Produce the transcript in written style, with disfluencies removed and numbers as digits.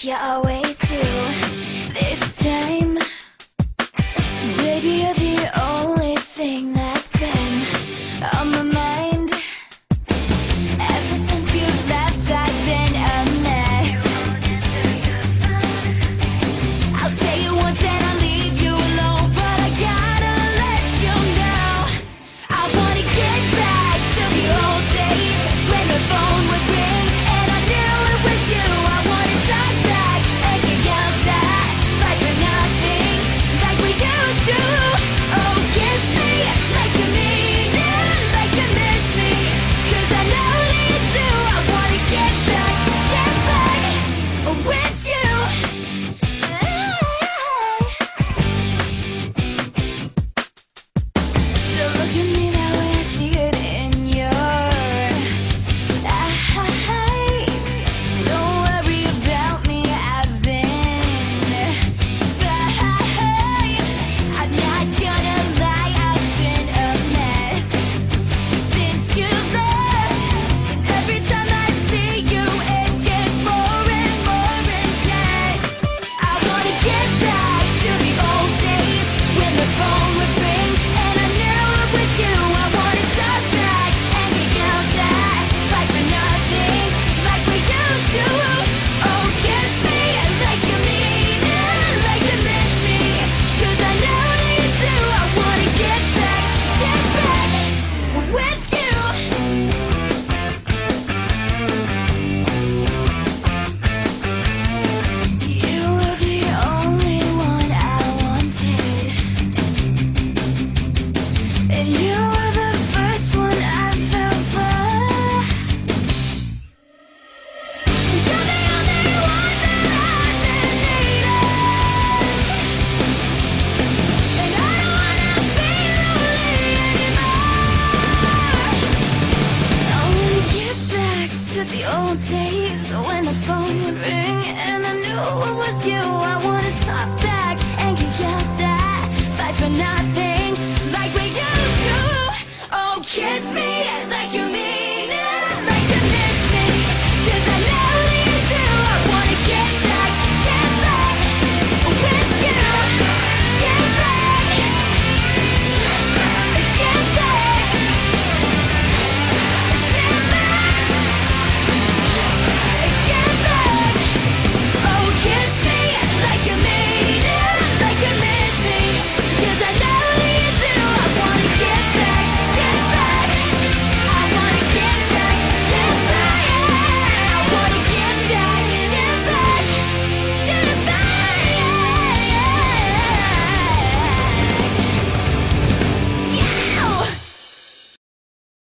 you always do. This time, baby, you're the only thing that's been on my mind. Ever since you left, I've been a mess. I'll say it once and I'll leave you alone, but I gotta let you know I wanna get back to the old days when the phone would ring and I knew it was you. I wanna talk back and get yelled at, fight for nothing like we used to. Oh, kiss me like you mean it, like you miss me, 'cause I know that you do. I wanna get back with you. So look at me that way, I see it in your eyes. Don't worry about me, I've been fine. I'm not gonna lie, I've been a mess since you left. And every time I see you, it gets more and more intense. I wanna get back to the old days when the phone would ring and I knew it was you. I wanna talk back and get yelled at, fight for nothing like we used to. Oh, kiss me like you mean it, like you miss me, 'cause I know that you do. I wanna get back with you. You were the only one I wanted, and you were the first one I fell for. You're the only one that I've been needing, and I don't wanna be lonely anymore. I wanna get back to the old days when the phone would ring and I knew it was you. I wanna talk back and get yelled at, fight for nothing like we used to. Oh, kiss me